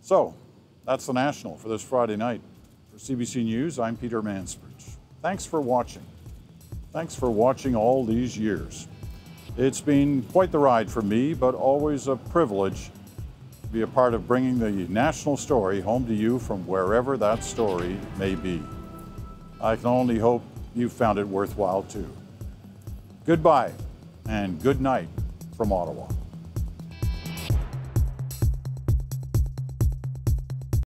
So, that's the National for this Friday night. For CBC News, I'm Peter Mansbridge. Thanks for watching. Thanks for watching all these years. It's been quite the ride for me, but always a privilege to be a part of bringing the national story home to you from wherever that story may be. I can only hope you found it worthwhile too. Goodbye and good night from Ottawa.